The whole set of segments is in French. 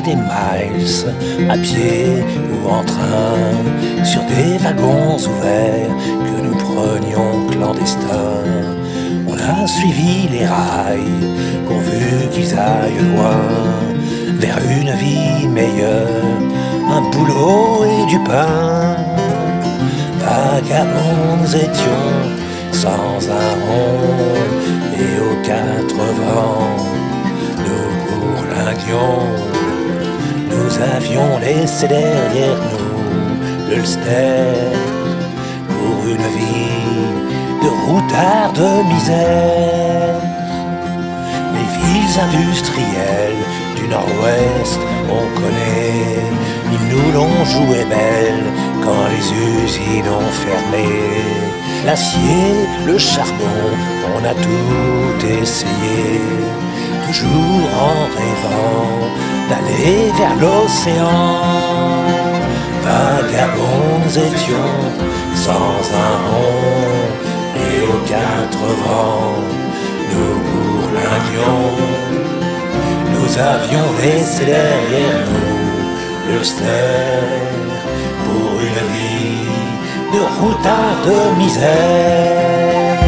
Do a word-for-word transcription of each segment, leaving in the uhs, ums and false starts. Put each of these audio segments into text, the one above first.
des miles, à pied ou en train, sur des wagons ouverts que nous prenions clandestins. On a suivi les rails, pourvu qu'ils aillent loin, vers une vie meilleure, un boulot et du pain. Vagabonds nous étions, sans un rond, et aux quatre vents, nous bourlinguions. Nous avions laissé derrière nous l'Ulster pour une vie de routard de misère. Les villes industrielles du nord-ouest, on connaît, ils nous l'ont joué belle quand les usines ont fermé. L'acier, le charbon, on a tout essayé, toujours en rêvant d'aller vers l'océan. Vagabonds nous étions, sans un rond, et aux quatre vents, nous bourlinguions. Nous avions laissé derrière nous l'Ulster pour une vie de routard de misère.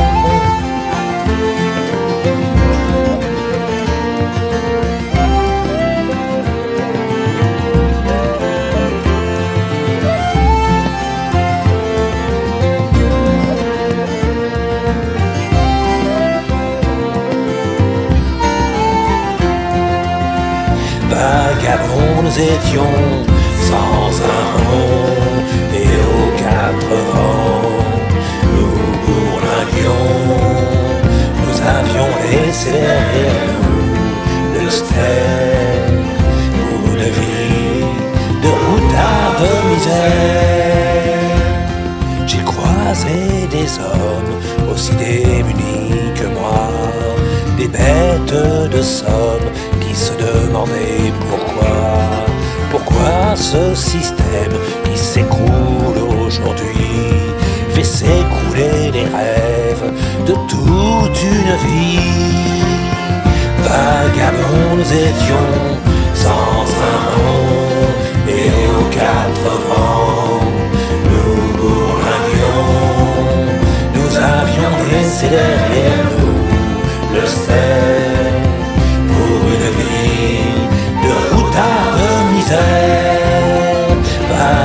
Vagabonds nous étions, sans un rond, et aux quatre vents, nous bourlinguions. Nous avions laissé derrière nous l'Ulster pour une vie de routard de misère. J'ai croisé des hommes aussi démunis que moi, des bêtes de somme qui se demandaient pourquoi, pourquoi ce système qui s'écroule aujourd'hui fait s'écrouler les rêves de toute une vie. Vagabonds nous étions, sans un rond, et aux quatre vents, nous bourlinguions. Nous avions laissé derrière nous l'Ulster pour une vie de routard de misère.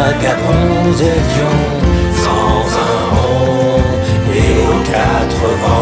Vagabonds nous étions, sans un rond, et aux quatre vents,